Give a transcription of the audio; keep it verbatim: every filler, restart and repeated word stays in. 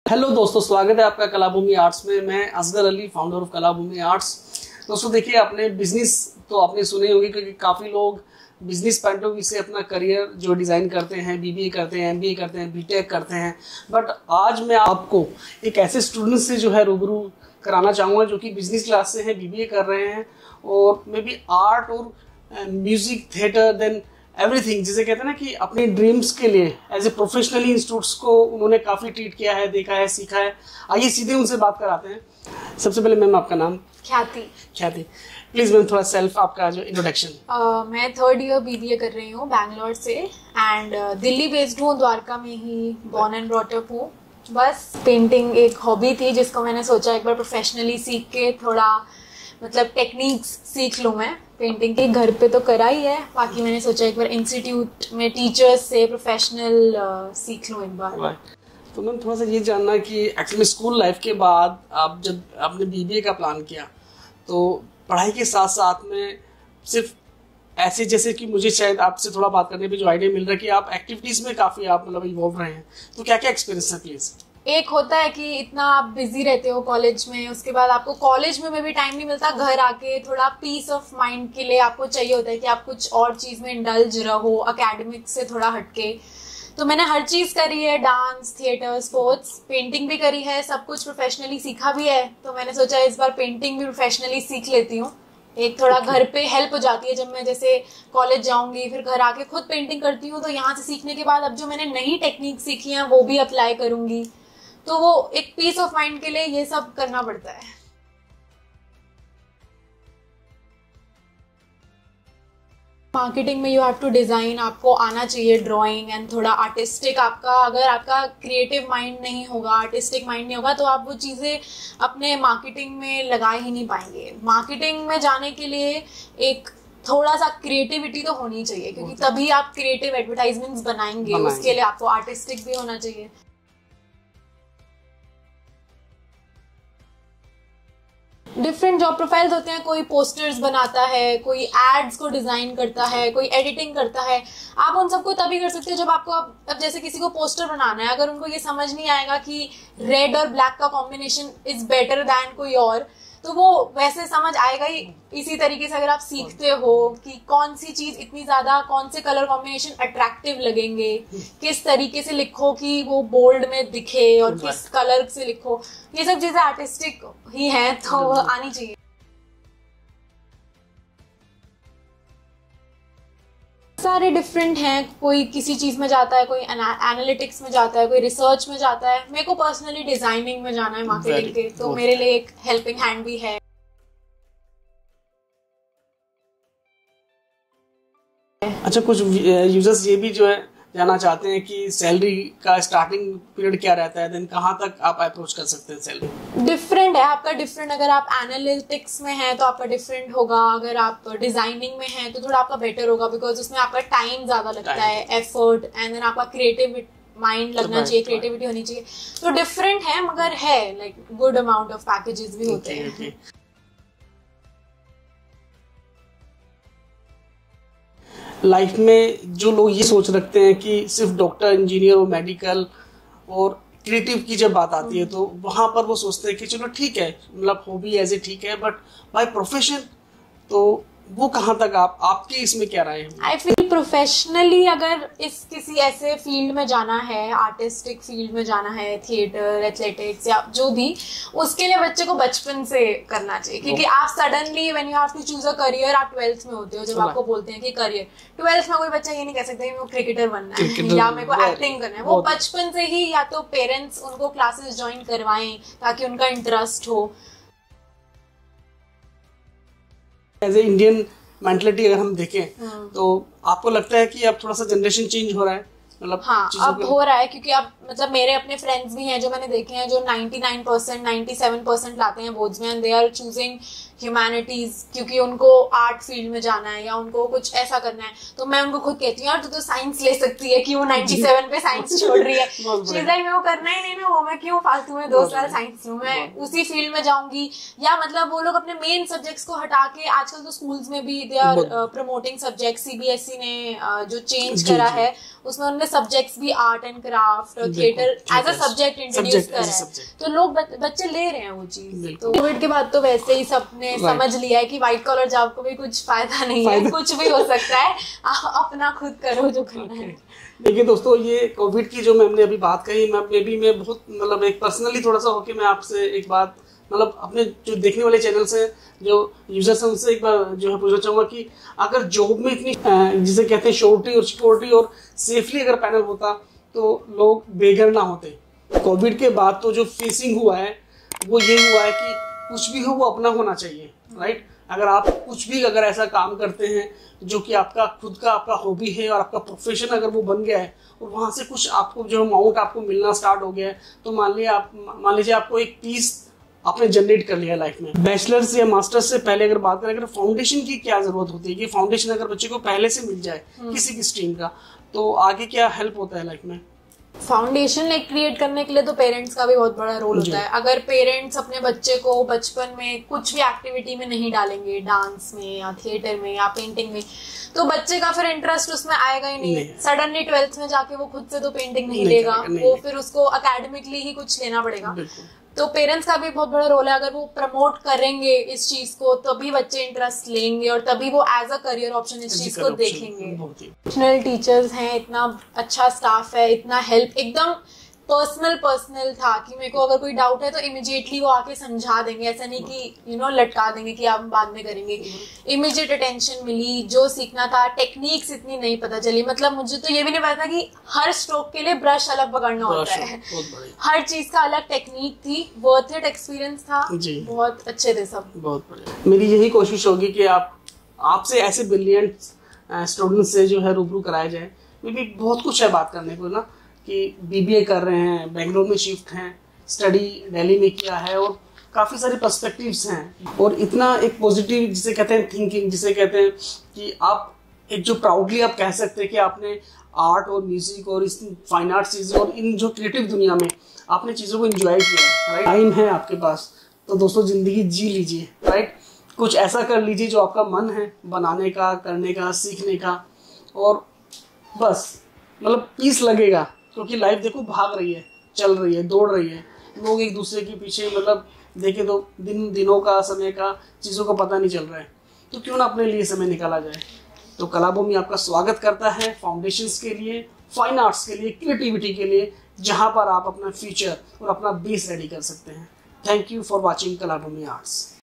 Hello दोस्तों, स्वागत है आपका कलाभूमि आर्ट्स में। मैं Asgar Ali, founder of Kalabhoomi arts. दोस्तों देखिए, आपने बिजनेस तो आपने सुनी होगी क्योंकि काफ़ी लोग बिजनेस पॉइंट ऑफ व्यू से अपना करियर जो डिज़ाइन करते हैं, बीबीए करते हैं, एमबीए करते हैं, बीटेक करते हैं। बट आज मैं आपको एक ऐसे स्टूडेंट से जो है रूबरू कराना चाहूँगा जो कि बिजनेस क्लास से हैं, बीबीए कर रहे हैं और मे बी आर्ट और म्यूजिक, थिएटर, देन एवरीथिंग, जिसे कहते हैं ना कि अपने ड्रीम्स के लिए एज ए प्रोफेशनली इंस्टीट्यूट्स को उन्होंने काफ़ी ट्रीट किया है, देखा है, सीखा है। आइए सीधे उनसे बात कराते हैं। सबसे पहले मैम, आपका नाम? ख्याति। ख्याति, प्लीज मैम थोड़ा सेल्फ, आपका जो इंट्रोडक्शन। uh, मैं थर्ड ईयर बीबीए कर रही हूँ बैंगलोर से एंड uh, दिल्ली बेस्ड हूँ, द्वारका में ही बॉर्न एंड ब्रॉट अप हूँ। बस पेंटिंग एक हॉबी थी जिसको मैंने सोचा एक बार प्रोफेशनली सीख के थोड़ा मतलब टेक्निक्स सीख लूँ। मैं पेंटिंग की घर पे तो करा ही है, बाकी मैंने सोचा एक बार इंस्टीट्यूट में टीचर्स से प्रोफेशनल uh, सीख लूँ एक बार। तो मैम थोड़ा सा ये जानना कि एक्चुअली स्कूल लाइफ के बाद आप जब आपने बीबीए का प्लान किया तो पढ़ाई के साथ साथ में सिर्फ ऐसे, जैसे कि मुझे शायद आपसे थोड़ा बात करने पे जो आइडिया मिल रहा है कि आप एक्टिविटीज में काफी आप मतलब इन्वॉल्व रहे हैं, तो क्या क्या एक्सपीरियंस है प्लीज? एक होता है कि इतना आप बिजी रहते हो कॉलेज में, उसके बाद आपको कॉलेज में भी टाइम नहीं मिलता, घर आके थोड़ा पीस ऑफ माइंड के लिए आपको चाहिए होता है कि आप कुछ और चीज में इंडल्ज रहो, अकेडमिक से थोड़ा हटके। तो मैंने हर चीज करी है, डांस, थिएटर, स्पोर्ट्स, पेंटिंग भी करी है, सब कुछ प्रोफेशनली सीखा भी है। तो मैंने सोचा इस बार पेंटिंग भी प्रोफेशनली सीख लेती हूँ। एक थोड़ा घर पे हेल्प हो जाती है, जब मैं जैसे कॉलेज जाऊंगी फिर घर आके खुद पेंटिंग करती हूँ, तो यहाँ से सीखने के बाद अब जो मैंने नई टेक्निक सीखी है वो भी अप्लाई करूंगी। तो वो एक पीस ऑफ माइंड के लिए ये सब करना पड़ता है। मार्केटिंग में यू हैव टू डिजाइन, आपको आना चाहिए ड्राइंग एंड थोड़ा आर्टिस्टिक। आपका अगर आपका क्रिएटिव माइंड नहीं होगा, आर्टिस्टिक माइंड नहीं होगा, तो आप वो चीज़ें अपने मार्केटिंग में लगा ही नहीं पाएंगे। मार्केटिंग में जाने के लिए एक थोड़ा सा क्रिएटिविटी तो होनी चाहिए, क्योंकि तभी आप क्रिएटिव एडवर्टाइजमेंट्स बनाएंगे, बनाएंगे। उसके लिए आपको आर्टिस्टिक भी होना चाहिए। डिफरेंट जॉब प्रोफाइल्स होते हैं, कोई पोस्टर्स बनाता है, कोई एड्स को डिजाइन करता है, कोई एडिटिंग करता है। आप उन सबको तभी कर सकते हो जब आपको, अब जैसे किसी को पोस्टर बनाना है, अगर उनको ये समझ नहीं आएगा कि रेड और ब्लैक का कॉम्बिनेशन इज बेटर दैन कोई और, तो वो वैसे समझ आएगा ही। इसी तरीके से अगर आप सीखते हो कि कौन सी चीज इतनी ज्यादा, कौन से कलर कॉम्बिनेशन अट्रैक्टिव लगेंगे, किस तरीके से लिखो कि वो बोल्ड में दिखे और किस कलर से लिखो, ये सब चीजें आर्टिस्टिक ही हैं, तो वो आनी चाहिए। सारे डिफरेंट हैं, कोई किसी चीज में जाता है, कोई एनालिटिक्स में जाता है, कोई रिसर्च में जाता है। मेरे को पर्सनली डिजाइनिंग में जाना है मार्केटिंग के, तो मेरे लिए एक हेल्पिंग हैंड भी है। अच्छा, कुछ यूजर्स ये भी जो है जानना चाहते हैं कि सैलरी का स्टार्टिंग पीरियड क्या रहता है, देन कहाँ तक आप अप्रोच कर सकते हैं सैलरी? डिफरेंट है आपका, डिफरेंट। अगर आप एनालिटिक्स में हैं तो आपका डिफरेंट होगा, अगर आप डिजाइनिंग में हैं तो थोड़ा आपका बेटर होगा, बिकॉज उसमें आपका टाइम ज्यादा लगता है, एफर्ट, एंड देन आपका क्रिएटिव माइंड लगना चाहिए, क्रिएटिविटी होनी चाहिए। तो डिफरेंट है, मगर है like good amount of packages भी होते हैं। लाइफ में जो लोग ये सोच रखते हैं कि सिर्फ डॉक्टर, इंजीनियर और मेडिकल और क्रिएटिव की जब बात आती है तो वहां पर वो सोचते हैं कि चलो ठीक है, मतलब हॉबी एज ए ठीक है, बट बाय प्रोफेशन तो वो कहाँ तक आप आपके इसमें क्या राय है? आई फील प्रोफेशनली अगर इस किसी ऐसे फील्ड में जाना है, आर्टिस्टिक फील्ड में जाना है, थिएटर, एथलेटिक्स या जो भी, उसके लिए बच्चे को बचपन से करना चाहिए। क्योंकि आप suddenly when you have to choose a career, आप ट्वेल्थ में होते हो जब आपको बोलते हैं कि करियर, ट्वेल्थ में कोई बच्चा ये नहीं कह सकता कि मेरे को क्रिकेटर बनना है या मेरे को एक्टिंग करना है। वो बचपन से ही या तो पेरेंट्स उनको क्लासेस ज्वाइन करवाएं ताकि उनका इंटरेस्ट हो। एज ए इंडियन मेंटलिटी अगर हम देखें तो आपको लगता है कि अब थोड़ा सा जनरेशन चेंज हो रहा है? मतलब हाँ, अब हो रहा है, क्योंकि अब मतलब मेरे अपने फ्रेंड्स भी हैं जो मैंने देखे हैं जो निन्यानवे परसेंट, सत्तानवे परसेंट लाते हैं बोर्ड्स में, and they are choosing humanities क्योंकि उनको आर्ट फील्ड में जाना है या उनको कुछ ऐसा करना है। तो मैं उनको खुद कहती हूँ यार तू तो साइंस ले सकती है, क्यों सत्तानवे पे साइंस छोड़ रही है? चीज लाइक मेरे को करना ही नहीं ना, वो मैं क्यों फालतू में दो साल साइंस लूं, मैं उसी फील्ड में जाऊंगी। या मतलब वो लोग अपने मेन सब्जेक्ट्स को हटा के, आजकल तो स्कूल्स में भी they are promoting subject, CBSE ने uh, जो चेंज करा है उसमें उन्होंने सब्जेक्ट्स भी आर्ट एंड क्राफ्ट और theatre as a subject introduce कर रहा है, तो लोग बच्चे ले रहे हैं वो चीज। तो कोविड के बाद तो वैसे ही सबने समझ लिया है कि व्हाइट कॉलर जॉब को भी कुछ फायदा नहीं है, कुछ भी हो सकता है, आप अपना खुद करो जो करना है। देखिए दोस्तों, ये कोविड की जो मैंने अभी बात कही, मैं मे बी मैं बहुत मतलब एक पर्सनली थोड़ा सा होके मैं आपसे एक बात मतलब अपने जो देखने वाले चैनल्स हैं, जो यूजर्स हैं, उनसे एक बार जो है पूछना चाहूंगा कि अगर जॉब में इतनी जिसे कहते हैं श्योरिटी और सिक्योरिटी और सेफली अगर पैनल होता तो लोग बेघर ना होते। कोविड के बाद तो जो फेसिंग हुआ है वो ये हुआ है कि कुछ भी हो वो अपना होना चाहिए, राइट। अगर आप कुछ भी अगर ऐसा काम करते हैं जो कि आपका खुद का आपका हॉबी है और आपका प्रोफेशन अगर वो बन गया है और वहां से कुछ आपको जो अमाउंट आपको मिलना स्टार्ट हो गया है, तो मान लिया आप मान लीजिए आपको एक पीस आपने जनरेट कर लिया लाइफ में। बैचलर्स या मास्टर्स से पहले अगर बात करें, अगर फाउंडेशन की क्या जरूरत होती है कि फाउंडेशन अगर बच्चे को पहले से मिल जाए किसी की स्ट्रीम का, तो आगे क्या हेल्प होता है लाइफ में? फाउंडेशन लाइक क्रिएट करने के लिए तो पेरेंट्स का भी बहुत बड़ा रोल होता है। अगर पेरेंट्स अपने बच्चे को बचपन में कुछ भी एक्टिविटी में नहीं डालेंगे, डांस में या थिएटर में या पेंटिंग में, तो बच्चे का फिर इंटरेस्ट उसमें आएगा ही नहीं। सडनली ट्वेल्थ में जाके वो खुद से तो पेंटिंग नहीं लेगा, वो फिर उसको अकेडमिकली ही कुछ लेना पड़ेगा। तो पेरेंट्स का भी बहुत बड़ा रोल है। अगर वो प्रमोट करेंगे इस चीज को, तभी बच्चे इंटरेस्ट लेंगे और तभी वो एज अ करियर ऑप्शन इस चीज को देखेंगे। प्रोफेशनल टीचर्स हैं, इतना अच्छा स्टाफ है, इतना हेल्प, एकदम पर्सनल पर्सनल था कि मेरे को अगर कोई डाउट है तो इमीडिएटली वो आके समझा देंगे। ऐसा नहीं कि यू नो लटका देंगे कि आप बाद में करेंगे। इमीडिएट अटेंशन मिली, जो सीखना था, टेक्निक्स इतनी नहीं पता चली। मतलब मुझे तो ये भी नहीं पता था कि हर स्ट्रोक के लिए ब्रश अलग पकड़ना होता है, हर चीज का अलग टेक्निक थी। वर्थ इट एक्सपीरियंस था, बहुत अच्छे थे सब। बहुत बढ़िया। मेरी यही कोशिश होगी कि आप आपसे ऐसे ब्रिलियंट स्टूडेंट्स से जो है रूबरू कराया जाए। मे भी बहुत कुछ है बात करने को ना, कि बीबीए कर रहे हैं, बेंगलोर में शिफ्ट हैं, स्टडी दिल्ली में किया है और काफ़ी सारे पर्सपेक्टिव्स हैं और इतना एक पॉजिटिव जिसे कहते हैं थिंकिंग, जिसे कहते हैं कि आप एक जो प्राउडली आप कह सकते हैं कि आपने आर्ट और म्यूजिक और इस फाइन आर्ट चीज़ और इन जो क्रिएटिव दुनिया में आपने चीज़ों को एंजॉय किया, राइट। टाइम है आपके पास तो दोस्तों ज़िंदगी जी लीजिए, राइट। कुछ ऐसा कर लीजिए जो आपका मन है बनाने का, करने का, सीखने का, और बस मतलब पीस लगेगा। क्योंकि लाइफ देखो भाग रही है, चल रही है, दौड़ रही है, लोग एक दूसरे के पीछे मतलब देखे तो दिन दिनों का, समय का, चीज़ों का पता नहीं चल रहा है, तो क्यों ना अपने लिए समय निकाला जाए। तो कलाभूमि आपका स्वागत करता है फाउंडेशंस के लिए, फाइन आर्ट्स के लिए, क्रिएटिविटी के लिए, जहां पर आप अपना फ्यूचर और अपना बेस रेडी कर सकते हैं। Thank you for watching Kalabhoomi arts.